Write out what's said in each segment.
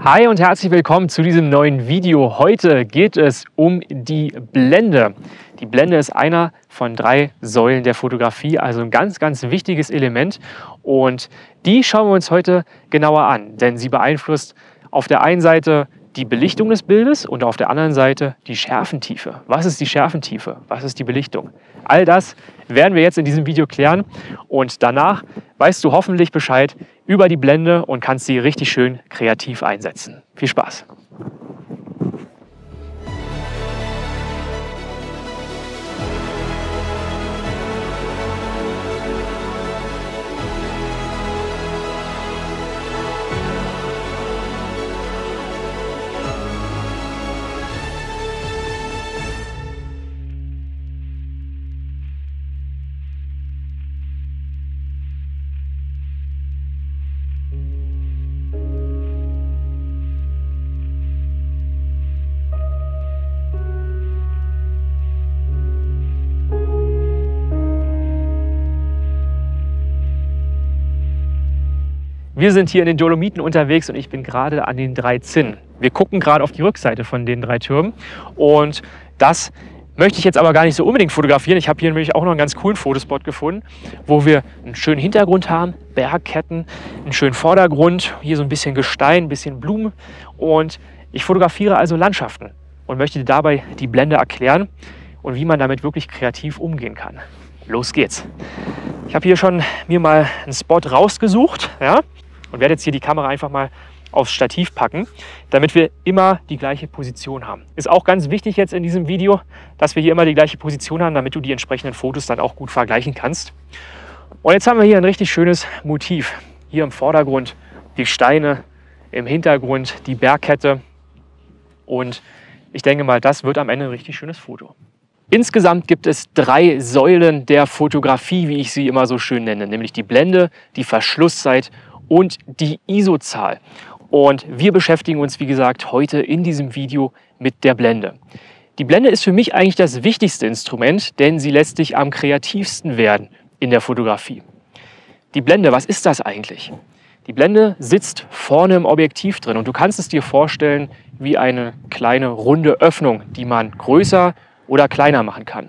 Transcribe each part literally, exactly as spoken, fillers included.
Hi und herzlich willkommen zu diesem neuen Video. Heute geht es um die Blende. Die Blende ist einer von drei Säulen der Fotografie, also ein ganz, ganz wichtiges Element. Und die schauen wir uns heute genauer an, denn sie beeinflusst auf der einen Seite die Belichtung des Bildes und auf der anderen Seite die Schärfentiefe. Was ist die Schärfentiefe? Was ist die Belichtung? All das werden wir jetzt in diesem Video klären und danach weißt du hoffentlich Bescheid über die Blende und kannst sie richtig schön kreativ einsetzen. Viel Spaß! Wir sind hier in den Dolomiten unterwegs und ich bin gerade an den drei Zinnen. Wir gucken gerade auf die Rückseite von den drei Türmen und das möchte ich jetzt aber gar nicht so unbedingt fotografieren. Ich habe hier nämlich auch noch einen ganz coolen Fotospot gefunden, wo wir einen schönen Hintergrund haben, Bergketten, einen schönen Vordergrund, hier so ein bisschen Gestein, ein bisschen Blumen und ich fotografiere also Landschaften und möchte dir dabei die Blende erklären und wie man damit wirklich kreativ umgehen kann. Los geht's! Ich habe hier schon mir mal einen Spot rausgesucht, ja? Und werde jetzt hier die Kamera einfach mal aufs Stativ packen, damit wir immer die gleiche Position haben. Ist auch ganz wichtig jetzt in diesem Video, dass wir hier immer die gleiche Position haben, damit du die entsprechenden Fotos dann auch gut vergleichen kannst. Und jetzt haben wir hier ein richtig schönes Motiv. Hier im Vordergrund die Steine, im Hintergrund die Bergkette. Und ich denke mal, das wird am Ende ein richtig schönes Foto. Insgesamt gibt es drei Säulen der Fotografie, wie ich sie immer so schön nenne, nämlich die Blende, die Verschlusszeit und die I S O-Zahl. Und wir beschäftigen uns, wie gesagt, heute in diesem Video mit der Blende. Die Blende ist für mich eigentlich das wichtigste Instrument, denn sie lässt dich am kreativsten werden in der Fotografie. Die Blende, was ist das eigentlich? Die Blende sitzt vorne im Objektiv drin und du kannst es dir vorstellen wie eine kleine runde Öffnung, die man größer oder kleiner machen kann.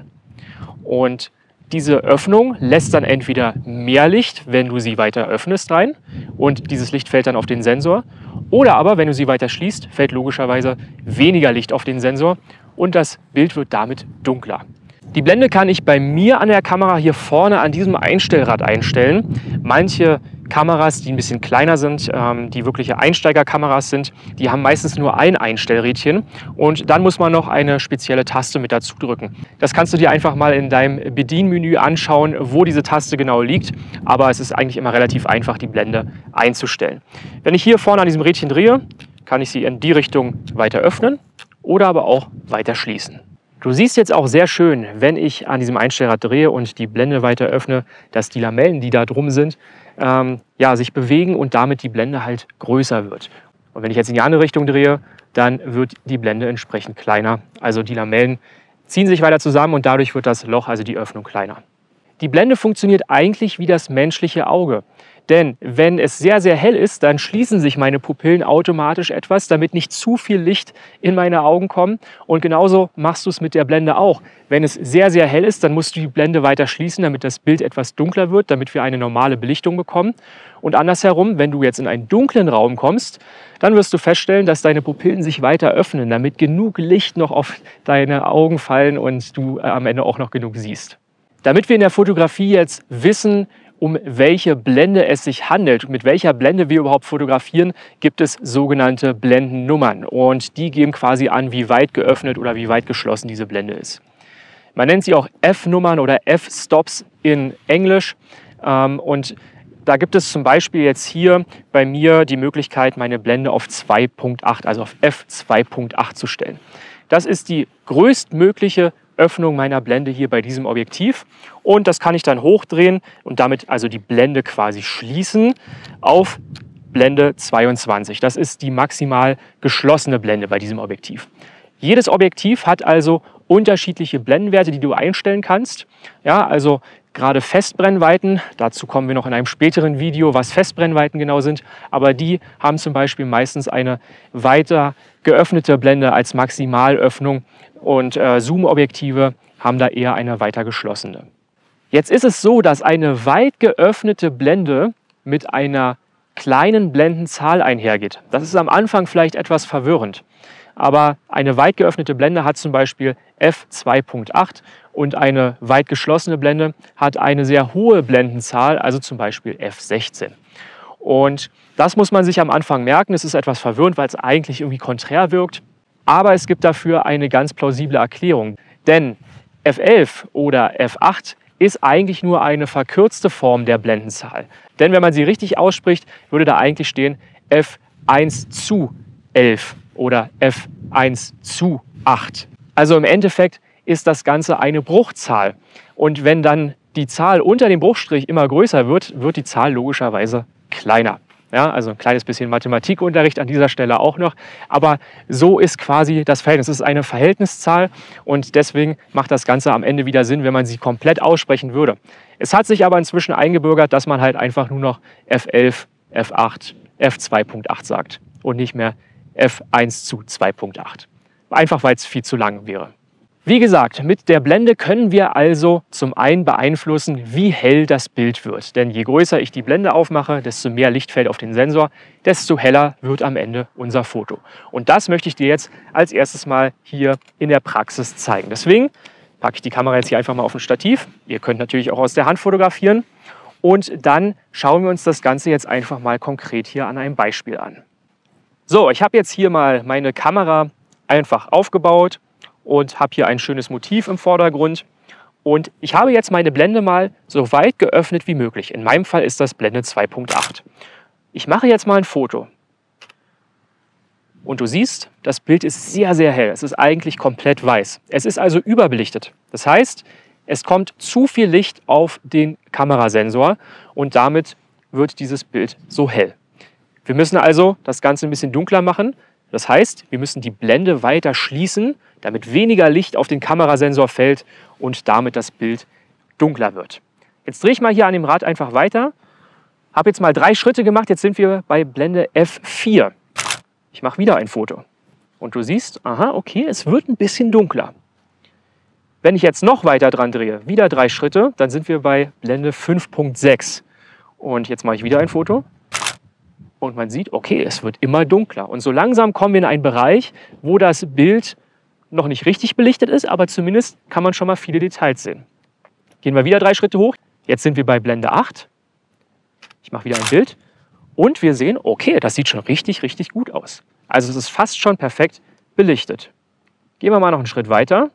Und diese Öffnung lässt dann entweder mehr Licht, wenn du sie weiter öffnest, rein und dieses Licht fällt dann auf den Sensor. Oder aber, wenn du sie weiter schließt, fällt logischerweise weniger Licht auf den Sensor und das Bild wird damit dunkler. Die Blende kann ich bei mir an der Kamera hier vorne an diesem Einstellrad einstellen. Manche Kameras, die ein bisschen kleiner sind, ähm, die wirkliche Einsteigerkameras sind, die haben meistens nur ein Einstellrädchen und dann muss man noch eine spezielle Taste mit dazu drücken. Das kannst du dir einfach mal in deinem Bedienmenü anschauen, wo diese Taste genau liegt, aber es ist eigentlich immer relativ einfach, die Blende einzustellen. Wenn ich hier vorne an diesem Rädchen drehe, kann ich sie in die Richtung weiter öffnen oder aber auch weiter schließen. Du siehst jetzt auch sehr schön, wenn ich an diesem Einstellrad drehe und die Blende weiter öffne, dass die Lamellen, die da drum sind, ähm, ja, sich bewegen und damit die Blende halt größer wird. Und wenn ich jetzt in die andere Richtung drehe, dann wird die Blende entsprechend kleiner. Also die Lamellen ziehen sich weiter zusammen und dadurch wird das Loch, also die Öffnung, kleiner. Die Blende funktioniert eigentlich wie das menschliche Auge. Denn wenn es sehr, sehr hell ist, dann schließen sich meine Pupillen automatisch etwas, damit nicht zu viel Licht in meine Augen kommt. Und genauso machst du es mit der Blende auch. Wenn es sehr, sehr hell ist, dann musst du die Blende weiter schließen, damit das Bild etwas dunkler wird, damit wir eine normale Belichtung bekommen. Und andersherum, wenn du jetzt in einen dunklen Raum kommst, dann wirst du feststellen, dass deine Pupillen sich weiter öffnen, damit genug Licht noch auf deine Augen fallen und du am Ende auch noch genug siehst. Damit wir in der Fotografie jetzt wissen, um welche Blende es sich handelt, mit welcher Blende wir überhaupt fotografieren, gibt es sogenannte Blendennummern. Und die geben quasi an, wie weit geöffnet oder wie weit geschlossen diese Blende ist. Man nennt sie auch F-Nummern oder F-Stops in Englisch. Und da gibt es zum Beispiel jetzt hier bei mir die Möglichkeit, meine Blende auf zwei Punkt acht, also auf F zwei Punkt acht zu stellen. Das ist die größtmögliche Öffnung meiner Blende hier bei diesem Objektiv und das kann ich dann hochdrehen und damit also die Blende quasi schließen auf Blende zweiundzwanzig. Das ist die maximal geschlossene Blende bei diesem Objektiv. Jedes Objektiv hat also unterschiedliche Blendenwerte, die du einstellen kannst. Ja, also gerade Festbrennweiten. Dazu kommen wir noch in einem späteren Video, was Festbrennweiten genau sind. Aber die haben zum Beispiel meistens eine weiter geöffnete Blende als Maximalöffnung und äh, Zoom-Objektive haben da eher eine weiter geschlossene. Jetzt ist es so, dass eine weit geöffnete Blende mit einer kleinen Blendenzahl einhergeht. Das ist am Anfang vielleicht etwas verwirrend. Aber eine weit geöffnete Blende hat zum Beispiel f zwei Punkt acht und eine weit geschlossene Blende hat eine sehr hohe Blendenzahl, also zum Beispiel f sechzehn. Und das muss man sich am Anfang merken. Es ist etwas verwirrend, weil es eigentlich irgendwie konträr wirkt. Aber es gibt dafür eine ganz plausible Erklärung. Denn f elf oder f acht ist eigentlich nur eine verkürzte Form der Blendenzahl. Denn wenn man sie richtig ausspricht, würde da eigentlich stehen f eins zu elf oder f eins zu acht. Also im Endeffekt ist das Ganze eine Bruchzahl. Und wenn dann die Zahl unter dem Bruchstrich immer größer wird, wird die Zahl logischerweise kleiner. Ja, also ein kleines bisschen Mathematikunterricht an dieser Stelle auch noch. Aber so ist quasi das Verhältnis. Es ist eine Verhältniszahl und deswegen macht das Ganze am Ende wieder Sinn, wenn man sie komplett aussprechen würde. Es hat sich aber inzwischen eingebürgert, dass man halt einfach nur noch f elf, f acht, f zwei Punkt acht sagt und nicht mehr f eins zu zwei Punkt acht. Einfach weil es viel zu lang wäre. Wie gesagt, mit der Blende können wir also zum einen beeinflussen, wie hell das Bild wird. Denn je größer ich die Blende aufmache, desto mehr Licht fällt auf den Sensor, desto heller wird am Ende unser Foto. Und das möchte ich dir jetzt als erstes mal hier in der Praxis zeigen. Deswegen packe ich die Kamera jetzt hier einfach mal auf ein Stativ. Ihr könnt natürlich auch aus der Hand fotografieren. Und dann schauen wir uns das Ganze jetzt einfach mal konkret hier an einem Beispiel an. So, ich habe jetzt hier mal meine Kamera einfach aufgebaut und habe hier ein schönes Motiv im Vordergrund. Und ich habe jetzt meine Blende mal so weit geöffnet wie möglich. In meinem Fall ist das Blende zwei Punkt acht. Ich mache jetzt mal ein Foto. Und du siehst, das Bild ist sehr, sehr hell. Es ist eigentlich komplett weiß. Es ist also überbelichtet. Das heißt, es kommt zu viel Licht auf den Kamerasensor und damit wird dieses Bild so hell. Wir müssen also das Ganze ein bisschen dunkler machen. Das heißt, wir müssen die Blende weiter schließen, damit weniger Licht auf den Kamerasensor fällt und damit das Bild dunkler wird. Jetzt drehe ich mal hier an dem Rad einfach weiter. Habe jetzt mal drei Schritte gemacht. Jetzt sind wir bei Blende f vier. Ich mache wieder ein Foto. Und du siehst, aha, okay, es wird ein bisschen dunkler. Wenn ich jetzt noch weiter dran drehe, wieder drei Schritte, dann sind wir bei Blende fünf Punkt sechs. Und jetzt mache ich wieder ein Foto. Und man sieht, okay, es wird immer dunkler. Und so langsam kommen wir in einen Bereich, wo das Bild noch nicht richtig belichtet ist, aber zumindest kann man schon mal viele Details sehen. Gehen wir wieder drei Schritte hoch. Jetzt sind wir bei Blende acht. Ich mache wieder ein Bild. Und wir sehen, okay, das sieht schon richtig, richtig gut aus. Also es ist fast schon perfekt belichtet. Gehen wir mal noch einen Schritt weiter.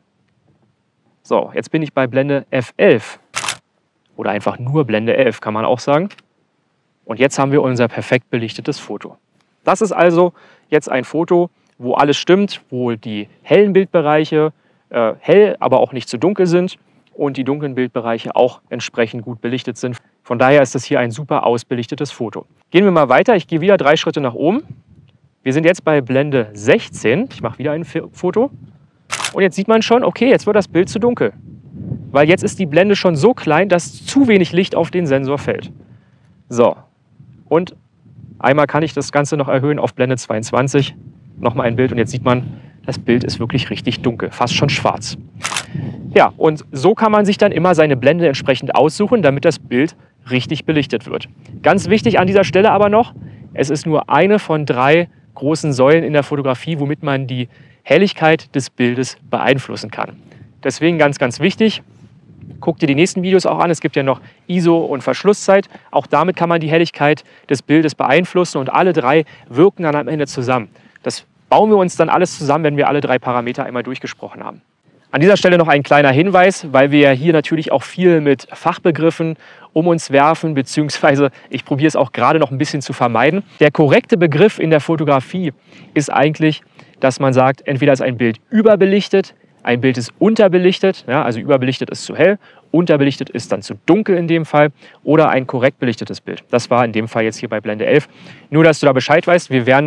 So, jetzt bin ich bei Blende f elf. Oder einfach nur Blende elf, kann man auch sagen. Und jetzt haben wir unser perfekt belichtetes Foto. Das ist also jetzt ein Foto, wo alles stimmt, wo die hellen Bildbereiche äh, hell, aber auch nicht zu dunkel sind und die dunklen Bildbereiche auch entsprechend gut belichtet sind. Von daher ist das hier ein super ausbelichtetes Foto. Gehen wir mal weiter. Ich gehe wieder drei Schritte nach oben. Wir sind jetzt bei Blende sechzehn. Ich mache wieder ein Foto. Und jetzt sieht man schon, okay, jetzt wird das Bild zu dunkel. Weil jetzt ist die Blende schon so klein, dass zu wenig Licht auf den Sensor fällt. So. Und einmal kann ich das Ganze noch erhöhen auf Blende zweiundzwanzig. Nochmal ein Bild und jetzt sieht man, das Bild ist wirklich richtig dunkel, fast schon schwarz. Ja, und so kann man sich dann immer seine Blende entsprechend aussuchen, damit das Bild richtig belichtet wird. Ganz wichtig an dieser Stelle aber noch, es ist nur eine von drei großen Säulen in der Fotografie, womit man die Helligkeit des Bildes beeinflussen kann. Deswegen ganz, ganz wichtig, guck dir die nächsten Videos auch an. Es gibt ja noch I S O und Verschlusszeit. Auch damit kann man die Helligkeit des Bildes beeinflussen und alle drei wirken dann am Ende zusammen. Das bauen wir uns dann alles zusammen, wenn wir alle drei Parameter einmal durchgesprochen haben. An dieser Stelle noch ein kleiner Hinweis, weil wir ja hier natürlich auch viel mit Fachbegriffen um uns werfen, beziehungsweise ich probiere es auch gerade noch ein bisschen zu vermeiden. Der korrekte Begriff in der Fotografie ist eigentlich, dass man sagt, entweder ist ein Bild überbelichtet, ein Bild ist unterbelichtet, ja, also überbelichtet ist zu hell, unterbelichtet ist dann zu dunkel in dem Fall, oder ein korrekt belichtetes Bild. Das war in dem Fall jetzt hier bei Blende elf. Nur, dass du da Bescheid weißt, wir werden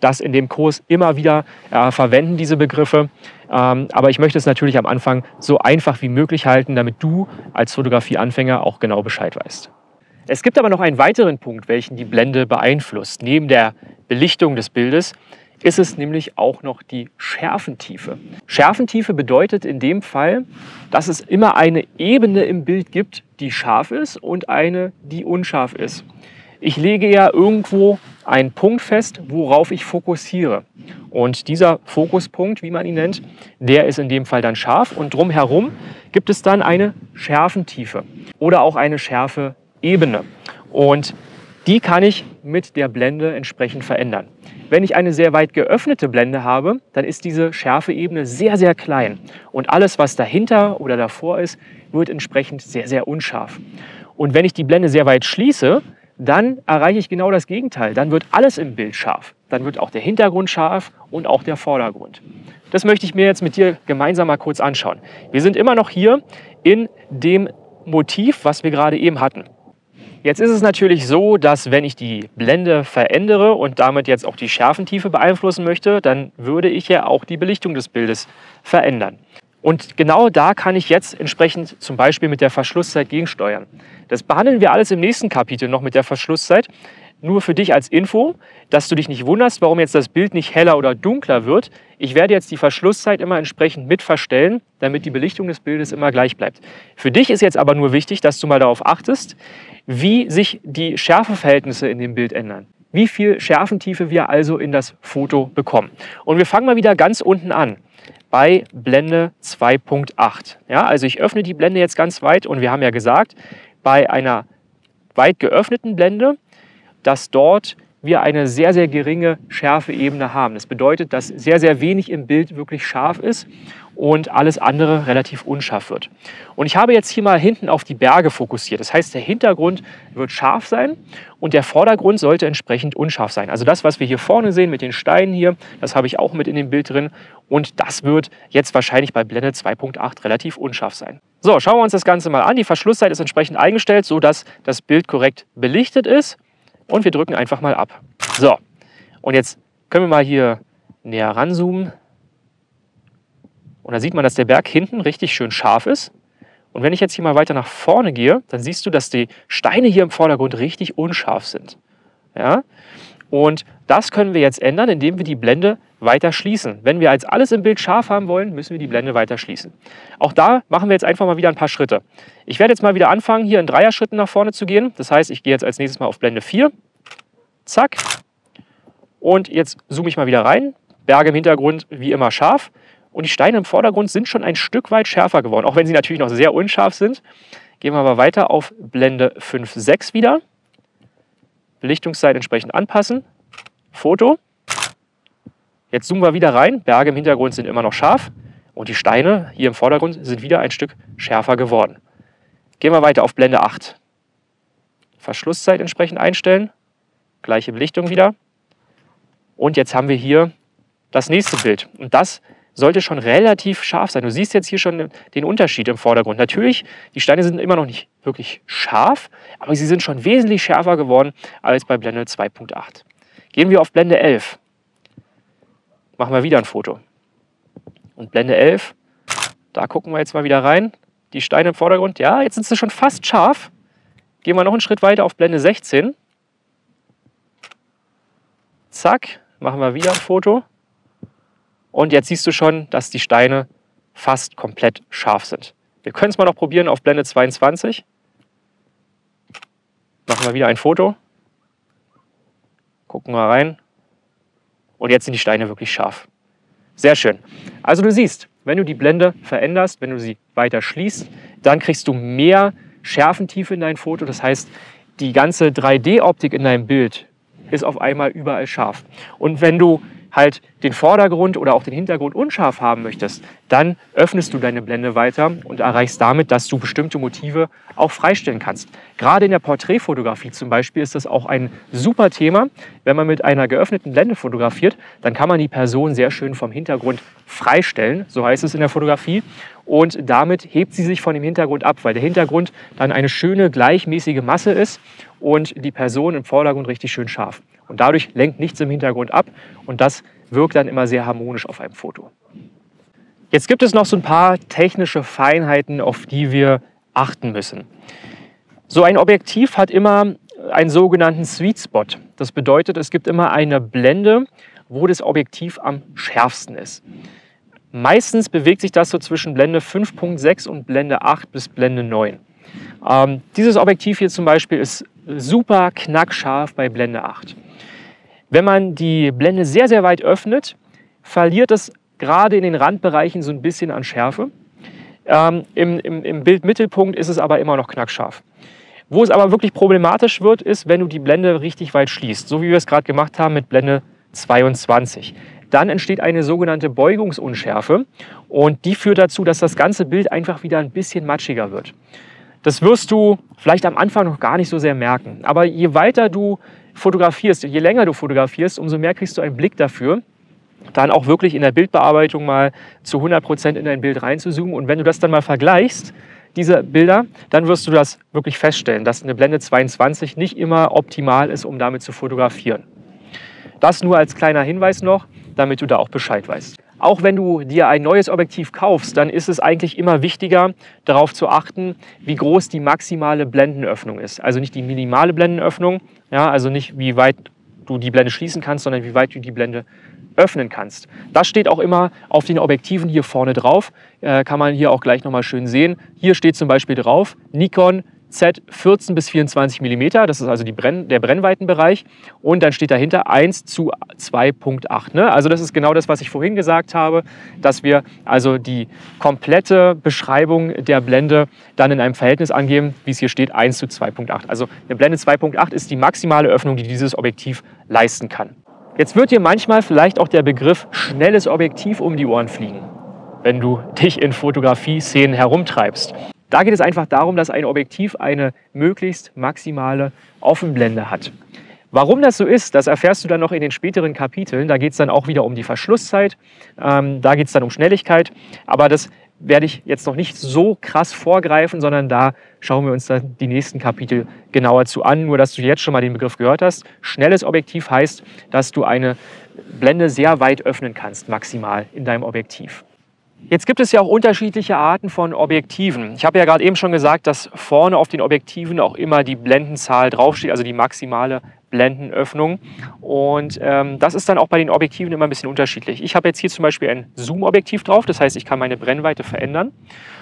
das in dem Kurs immer wieder äh, verwenden, diese Begriffe. Ähm, aber ich möchte es natürlich am Anfang so einfach wie möglich halten, damit du als Fotografieanfänger auch genau Bescheid weißt. Es gibt aber noch einen weiteren Punkt, welchen die Blende beeinflusst. Neben der Belichtung des Bildes ist es nämlich auch noch die Schärfentiefe. Schärfentiefe bedeutet in dem Fall, dass es immer eine Ebene im Bild gibt, die scharf ist und eine, die unscharf ist. Ich lege ja irgendwo einen Punkt fest, worauf ich fokussiere. Und dieser Fokuspunkt, wie man ihn nennt, der ist in dem Fall dann scharf. Und drumherum gibt es dann eine Schärfentiefe oder auch eine Schärfe-Ebene. Und die kann ich mit der Blende entsprechend verändern. Wenn ich eine sehr weit geöffnete Blende habe, dann ist diese Schärfe-Ebene sehr, sehr klein. Und alles, was dahinter oder davor ist, wird entsprechend sehr, sehr unscharf. Und wenn ich die Blende sehr weit schließe, dann erreiche ich genau das Gegenteil. Dann wird alles im Bild scharf. Dann wird auch der Hintergrund scharf und auch der Vordergrund. Das möchte ich mir jetzt mit dir gemeinsam mal kurz anschauen. Wir sind immer noch hier in dem Motiv, was wir gerade eben hatten. Jetzt ist es natürlich so, dass wenn ich die Blende verändere und damit jetzt auch die Schärfentiefe beeinflussen möchte, dann würde ich ja auch die Belichtung des Bildes verändern. Und genau da kann ich jetzt entsprechend zum Beispiel mit der Verschlusszeit gegensteuern. Das behandeln wir alles im nächsten Kapitel noch mit der Verschlusszeit. Nur für dich als Info, dass du dich nicht wunderst, warum jetzt das Bild nicht heller oder dunkler wird. Ich werde jetzt die Verschlusszeit immer entsprechend mit verstellen, damit die Belichtung des Bildes immer gleich bleibt. Für dich ist jetzt aber nur wichtig, dass du mal darauf achtest, wie sich die Schärfeverhältnisse in dem Bild ändern. Wie viel Schärfentiefe wir also in das Foto bekommen. Und wir fangen mal wieder ganz unten an, bei Blende zwei Punkt acht. Ja, also ich öffne die Blende jetzt ganz weit und wir haben ja gesagt, bei einer weit geöffneten Blende, dass dort wir eine sehr, sehr geringe Schärfeebene haben. Das bedeutet, dass sehr, sehr wenig im Bild wirklich scharf ist und alles andere relativ unscharf wird. Und ich habe jetzt hier mal hinten auf die Berge fokussiert. Das heißt, der Hintergrund wird scharf sein und der Vordergrund sollte entsprechend unscharf sein. Also das, was wir hier vorne sehen mit den Steinen hier, das habe ich auch mit in dem Bild drin. Und das wird jetzt wahrscheinlich bei Blende zwei Punkt acht relativ unscharf sein. So, schauen wir uns das Ganze mal an. Die Verschlusszeit ist entsprechend eingestellt, sodass das Bild korrekt belichtet ist. Und wir drücken einfach mal ab. So, und jetzt können wir mal hier näher ranzoomen. Und da sieht man, dass der Berg hinten richtig schön scharf ist. Und wenn ich jetzt hier mal weiter nach vorne gehe, dann siehst du, dass die Steine hier im Vordergrund richtig unscharf sind. Ja? Und das können wir jetzt ändern, indem wir die Blende weiter schließen. Wenn wir als alles im Bild scharf haben wollen, müssen wir die Blende weiter schließen. Auch da machen wir jetzt einfach mal wieder ein paar Schritte. Ich werde jetzt mal wieder anfangen, hier in Dreier-Schritten nach vorne zu gehen. Das heißt, ich gehe jetzt als nächstes mal auf Blende vier. Zack. Und jetzt zoome ich mal wieder rein. Berge im Hintergrund wie immer scharf. Und die Steine im Vordergrund sind schon ein Stück weit schärfer geworden, auch wenn sie natürlich noch sehr unscharf sind. Gehen wir aber weiter auf Blende fünf Komma sechs wieder. Belichtungszeit entsprechend anpassen. Foto. Jetzt zoomen wir wieder rein. Berge im Hintergrund sind immer noch scharf. Und die Steine hier im Vordergrund sind wieder ein Stück schärfer geworden. Gehen wir weiter auf Blende acht. Verschlusszeit entsprechend einstellen. Gleiche Belichtung wieder. Und jetzt haben wir hier das nächste Bild. Und das sollte schon relativ scharf sein. Du siehst jetzt hier schon den Unterschied im Vordergrund. Natürlich, die Steine sind immer noch nicht wirklich scharf, aber sie sind schon wesentlich schärfer geworden als bei Blende zwei Punkt acht. Gehen wir auf Blende elf. Machen wir wieder ein Foto. Und Blende elf, da gucken wir jetzt mal wieder rein. Die Steine im Vordergrund, ja, jetzt sind sie schon fast scharf. Gehen wir noch einen Schritt weiter auf Blende sechzehn. Zack, machen wir wieder ein Foto. Und jetzt siehst du schon, dass die Steine fast komplett scharf sind. Wir können es mal noch probieren auf Blende zweiundzwanzig. Machen wir wieder ein Foto. Gucken wir rein. Und jetzt sind die Steine wirklich scharf. Sehr schön. Also du siehst, wenn du die Blende veränderst, wenn du sie weiter schließt, dann kriegst du mehr Schärfentiefe in dein Foto. Das heißt, die ganze drei D-Optik in deinem Bild ist auf einmal überall scharf. Und wenn du halt den Vordergrund oder auch den Hintergrund unscharf haben möchtest, dann öffnest du deine Blende weiter und erreichst damit, dass du bestimmte Motive auch freistellen kannst. Gerade in der Porträtfotografie zum Beispiel ist das auch ein super Thema. Wenn man mit einer geöffneten Blende fotografiert, dann kann man die Person sehr schön vom Hintergrund freistellen, so heißt es in der Fotografie. Und damit hebt sie sich von dem Hintergrund ab, weil der Hintergrund dann eine schöne, gleichmäßige Masse ist und die Person im Vordergrund richtig schön scharf. Und dadurch lenkt nichts im Hintergrund ab und das wirkt dann immer sehr harmonisch auf einem Foto. Jetzt gibt es noch so ein paar technische Feinheiten, auf die wir achten müssen. So ein Objektiv hat immer einen sogenannten Sweet Spot. Das bedeutet, es gibt immer eine Blende, wo das Objektiv am schärfsten ist. Meistens bewegt sich das so zwischen Blende fünf Punkt sechs und Blende acht bis Blende neun. Ähm, dieses Objektiv hier zum Beispiel ist super knackscharf bei Blende acht. Wenn man die Blende sehr, sehr weit öffnet, verliert es gerade in den Randbereichen so ein bisschen an Schärfe. Ähm, im, im, Im Bildmittelpunkt ist es aber immer noch knackscharf. Wo es aber wirklich problematisch wird, ist, wenn du die Blende richtig weit schließt, so wie wir es gerade gemacht haben mit Blende zweiundzwanzig. Dann entsteht eine sogenannte Beugungsunschärfe und die führt dazu, dass das ganze Bild einfach wieder ein bisschen matschiger wird. Das wirst du vielleicht am Anfang noch gar nicht so sehr merken, aber je weiter du fotografierst, je länger du fotografierst, umso mehr kriegst du einen Blick dafür, dann auch wirklich in der Bildbearbeitung mal zu hundert Prozent in dein Bild reinzuzoomen. Und wenn du das dann mal vergleichst, diese Bilder, dann wirst du das wirklich feststellen, dass eine Blende zweiundzwanzig nicht immer optimal ist, um damit zu fotografieren. Das nur als kleiner Hinweis noch, damit du da auch Bescheid weißt. Auch wenn du dir ein neues Objektiv kaufst, dann ist es eigentlich immer wichtiger, darauf zu achten, wie groß die maximale Blendenöffnung ist. Also nicht die minimale Blendenöffnung, ja, also nicht wie weit du die Blende schließen kannst, sondern wie weit du die Blende öffnen kannst. Das steht auch immer auf den Objektiven hier vorne drauf. Äh, kann man hier auch gleich nochmal schön sehen. Hier steht zum Beispiel drauf Nikon Z vierzehn bis vierundzwanzig Millimeter. Das ist also die Brenn, der Brennweitenbereich. Und dann steht dahinter eins zu zwei Punkt acht. Ne? Also das ist genau das, was ich vorhin gesagt habe, dass wir also die komplette Beschreibung der Blende dann in einem Verhältnis angeben, wie es hier steht, eins zu zwei Punkt acht. Also eine Blende zwei Punkt acht ist die maximale Öffnung, die dieses Objektiv leisten kann. Jetzt wird dir manchmal vielleicht auch der Begriff schnelles Objektiv um die Ohren fliegen, wenn du dich in Fotografie-Szenen herumtreibst. Da geht es einfach darum, dass ein Objektiv eine möglichst maximale Offenblende hat. Warum das so ist, das erfährst du dann noch in den späteren Kapiteln. Da geht es dann auch wieder um die Verschlusszeit, ähm, da geht es dann um Schnelligkeit, aber das werde ich jetzt noch nicht so krass vorgreifen, sondern da schauen wir uns dann die nächsten Kapitel genauer zu an. Nur, dass du jetzt schon mal den Begriff gehört hast. Schnelles Objektiv heißt, dass du eine Blende sehr weit öffnen kannst, maximal in deinem Objektiv. Jetzt gibt es ja auch unterschiedliche Arten von Objektiven. Ich habe ja gerade eben schon gesagt, dass vorne auf den Objektiven auch immer die Blendenzahl draufsteht, also die maximale Blendenöffnung. Und ähm, das ist dann auch bei den Objektiven immer ein bisschen unterschiedlich. Ich habe jetzt hier zum Beispiel ein Zoom-Objektiv drauf, das heißt, ich kann meine Brennweite verändern.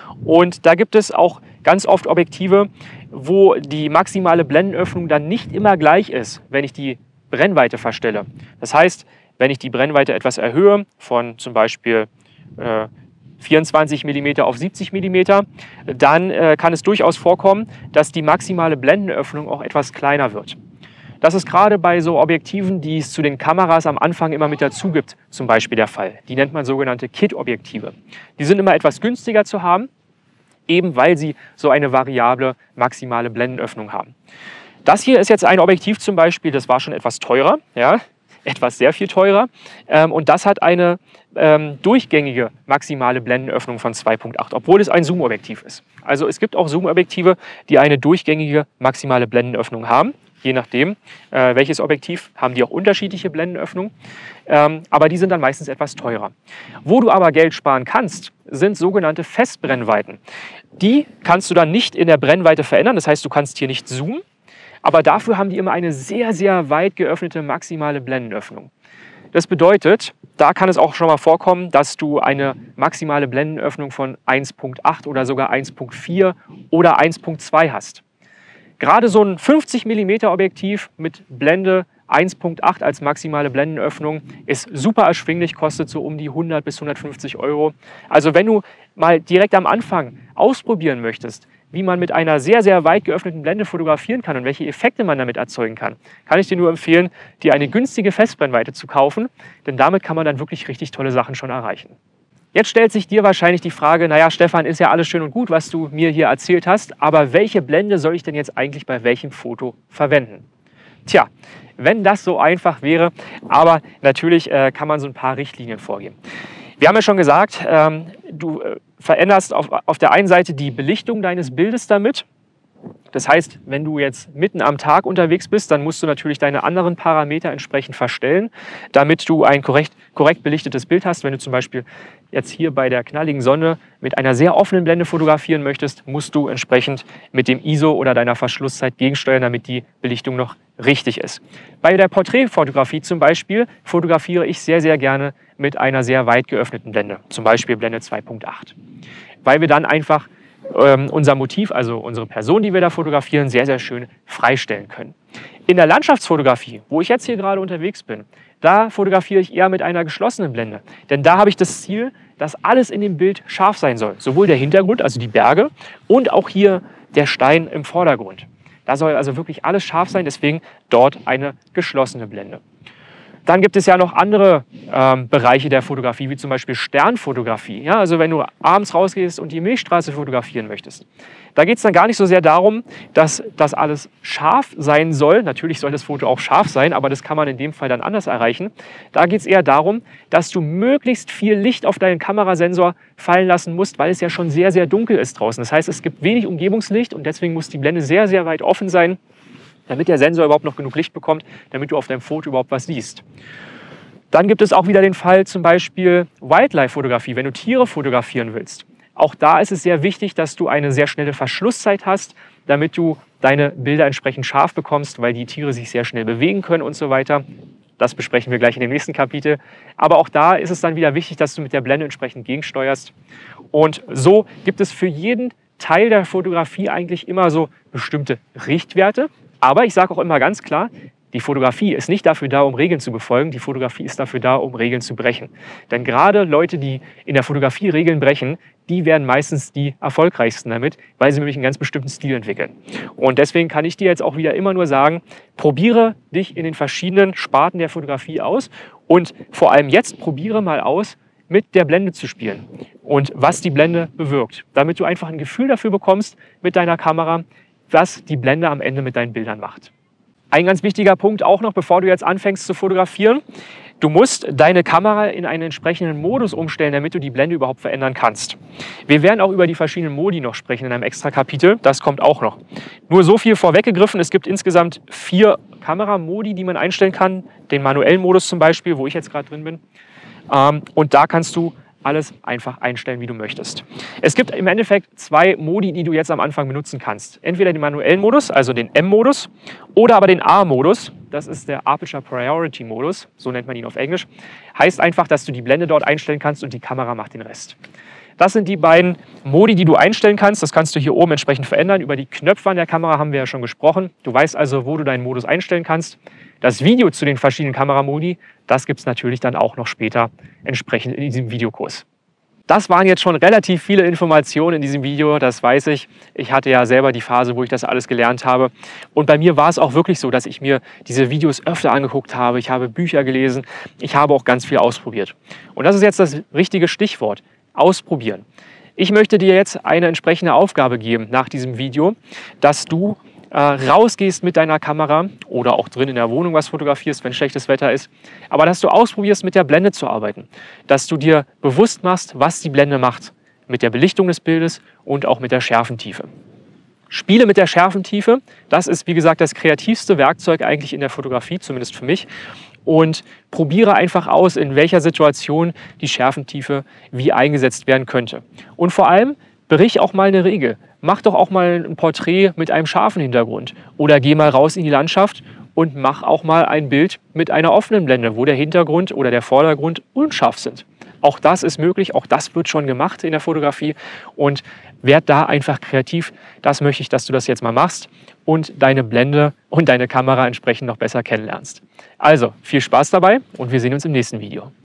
Und da gibt es auch ganz oft Objektive, wo die maximale Blendenöffnung dann nicht immer gleich ist, wenn ich die Brennweite verstelle. Das heißt, wenn ich die Brennweite etwas erhöhe, von zum Beispiel äh, vierundzwanzig Millimeter auf siebzig Millimeter, dann äh, kann es durchaus vorkommen, dass die maximale Blendenöffnung auch etwas kleiner wird. Das ist gerade bei so Objektiven, die es zu den Kameras am Anfang immer mit dazu gibt, zum Beispiel der Fall. Die nennt man sogenannte Kit-Objektive. Die sind immer etwas günstiger zu haben, eben weil sie so eine variable maximale Blendenöffnung haben. Das hier ist jetzt ein Objektiv zum Beispiel, das war schon etwas teurer, ja, etwas sehr viel teurer. Ähm, und das hat eine ähm, durchgängige maximale Blendenöffnung von zwei Punkt acht, obwohl es ein Zoom-Objektiv ist. Also es gibt auch Zoom-Objektive, die eine durchgängige maximale Blendenöffnung haben. Je nachdem, äh, welches Objektiv, haben die auch unterschiedliche Blendenöffnungen. Ähm, aber die sind dann meistens etwas teurer. Wo du aber Geld sparen kannst, sind sogenannte Festbrennweiten. Die kannst du dann nicht in der Brennweite verändern. Das heißt, du kannst hier nicht zoomen. Aber dafür haben die immer eine sehr, sehr weit geöffnete maximale Blendenöffnung. Das bedeutet, da kann es auch schon mal vorkommen, dass du eine maximale Blendenöffnung von eins Punkt acht oder sogar eins Punkt vier oder eins Punkt zwei hast. Gerade so ein fünfzig Millimeter Objektiv mit Blende eins Punkt acht als maximale Blendenöffnung ist super erschwinglich, kostet so um die hundert bis hundertfünfzig Euro. Also wenn du mal direkt am Anfang ausprobieren möchtest, wie man mit einer sehr, sehr weit geöffneten Blende fotografieren kann und welche Effekte man damit erzeugen kann, kann ich dir nur empfehlen, dir eine günstige Festbrennweite zu kaufen, denn damit kann man dann wirklich richtig tolle Sachen schon erreichen. Jetzt stellt sich dir wahrscheinlich die Frage, naja, Stefan, ist ja alles schön und gut, was du mir hier erzählt hast, aber welche Blende soll ich denn jetzt eigentlich bei welchem Foto verwenden? Tja, wenn das so einfach wäre, aber natürlich äh, kann man so ein paar Richtlinien vorgeben. Wir haben ja schon gesagt, ähm, du äh, veränderst auf, auf der einen Seite die Belichtung deines Bildes damit. Das heißt, wenn du jetzt mitten am Tag unterwegs bist, dann musst du natürlich deine anderen Parameter entsprechend verstellen, damit du ein korrekt, korrekt belichtetes Bild hast. Wenn du zum Beispiel jetzt hier bei der knalligen Sonne mit einer sehr offenen Blende fotografieren möchtest, musst du entsprechend mit dem I S O oder deiner Verschlusszeit gegensteuern, damit die Belichtung noch richtig ist. Bei der Porträtfotografie zum Beispiel fotografiere ich sehr, sehr gerne mit einer sehr weit geöffneten Blende, zum Beispiel Blende zwei Punkt acht, weil wir dann einfach ähm, unser Motiv, also unsere Person, die wir da fotografieren, sehr, sehr schön freistellen können. In der Landschaftsfotografie, wo ich jetzt hier gerade unterwegs bin, da fotografiere ich eher mit einer geschlossenen Blende. Denn da habe ich das Ziel, dass alles in dem Bild scharf sein soll. Sowohl der Hintergrund, also die Berge, und auch hier der Stein im Vordergrund. Da soll also wirklich alles scharf sein, deswegen dort eine geschlossene Blende. Dann gibt es ja noch andere ähm, Bereiche der Fotografie, wie zum Beispiel Sternfotografie. Ja, also wenn du abends rausgehst und die Milchstraße fotografieren möchtest. Da geht es dann gar nicht so sehr darum, dass das alles scharf sein soll. Natürlich soll das Foto auch scharf sein, aber das kann man in dem Fall dann anders erreichen. Da geht es eher darum, dass du möglichst viel Licht auf deinen Kamerasensor fallen lassen musst, weil es ja schon sehr, sehr dunkel ist draußen. Das heißt, es gibt wenig Umgebungslicht und deswegen muss die Blende sehr, sehr weit offen sein, damit der Sensor überhaupt noch genug Licht bekommt, damit du auf deinem Foto überhaupt was siehst. Dann gibt es auch wieder den Fall zum Beispiel Wildlife-Fotografie, wenn du Tiere fotografieren willst. Auch da ist es sehr wichtig, dass du eine sehr schnelle Verschlusszeit hast, damit du deine Bilder entsprechend scharf bekommst, weil die Tiere sich sehr schnell bewegen können und so weiter. Das besprechen wir gleich in dem nächsten Kapitel. Aber auch da ist es dann wieder wichtig, dass du mit der Blende entsprechend gegensteuerst. Und so gibt es für jeden Teil der Fotografie eigentlich immer so bestimmte Richtwerte. Aber ich sage auch immer ganz klar, die Fotografie ist nicht dafür da, um Regeln zu befolgen. Die Fotografie ist dafür da, um Regeln zu brechen. Denn gerade Leute, die in der Fotografie Regeln brechen, die werden meistens die erfolgreichsten damit, weil sie nämlich einen ganz bestimmten Stil entwickeln. Und deswegen kann ich dir jetzt auch wieder immer nur sagen, probiere dich in den verschiedenen Sparten der Fotografie aus und vor allem jetzt probiere mal aus, mit der Blende zu spielen und was die Blende bewirkt, damit du einfach ein Gefühl dafür bekommst mit deiner Kamera, was die Blende am Ende mit deinen Bildern macht. Ein ganz wichtiger Punkt auch noch, bevor du jetzt anfängst zu fotografieren. Du musst deine Kamera in einen entsprechenden Modus umstellen, damit du die Blende überhaupt verändern kannst. Wir werden auch über die verschiedenen Modi noch sprechen in einem extra Kapitel. Das kommt auch noch. Nur so viel vorweggegriffen. Es gibt insgesamt vier Kameramodi, die man einstellen kann. Den manuellen Modus zum Beispiel, wo ich jetzt gerade drin bin. Und da kannst du alles einfach einstellen, wie du möchtest. Es gibt im Endeffekt zwei Modi, die du jetzt am Anfang benutzen kannst. Entweder den manuellen Modus, also den M-Modus, oder aber den A-Modus. Das ist der Aperture Priority Modus, so nennt man ihn auf Englisch. Heißt einfach, dass du die Blende dort einstellen kannst und die Kamera macht den Rest. Das sind die beiden Modi, die du einstellen kannst. Das kannst du hier oben entsprechend verändern. Über die Knöpfe an der Kamera haben wir ja schon gesprochen. Du weißt also, wo du deinen Modus einstellen kannst. Das Video zu den verschiedenen Kameramodi, das gibt es natürlich dann auch noch später entsprechend in diesem Videokurs. Das waren jetzt schon relativ viele Informationen in diesem Video, das weiß ich. Ich hatte ja selber die Phase, wo ich das alles gelernt habe. Und bei mir war es auch wirklich so, dass ich mir diese Videos öfter angeguckt habe. Ich habe Bücher gelesen, ich habe auch ganz viel ausprobiert. Und das ist jetzt das richtige Stichwort, ausprobieren. Ich möchte dir jetzt eine entsprechende Aufgabe geben nach diesem Video, dass du äh, rausgehst mit deiner Kamera oder auch drin in der Wohnung was fotografierst, wenn schlechtes Wetter ist, aber dass du ausprobierst, mit der Blende zu arbeiten, dass du dir bewusst machst, was die Blende macht mit der Belichtung des Bildes und auch mit der Schärfentiefe. Spiele mit der Schärfentiefe, das ist wie gesagt das kreativste Werkzeug eigentlich in der Fotografie, zumindest für mich. Und probiere einfach aus, in welcher Situation die Schärfentiefe wie eingesetzt werden könnte. Und vor allem brich auch mal eine Regel. Mach doch auch mal ein Porträt mit einem scharfen Hintergrund. Oder geh mal raus in die Landschaft und mach auch mal ein Bild mit einer offenen Blende, wo der Hintergrund oder der Vordergrund unscharf sind. Auch das ist möglich, auch das wird schon gemacht in der Fotografie. Und werd da einfach kreativ. Das möchte ich, dass du das jetzt mal machst und deine Blende und deine Kamera entsprechend noch besser kennenlernst. Also, viel Spaß dabei und wir sehen uns im nächsten Video.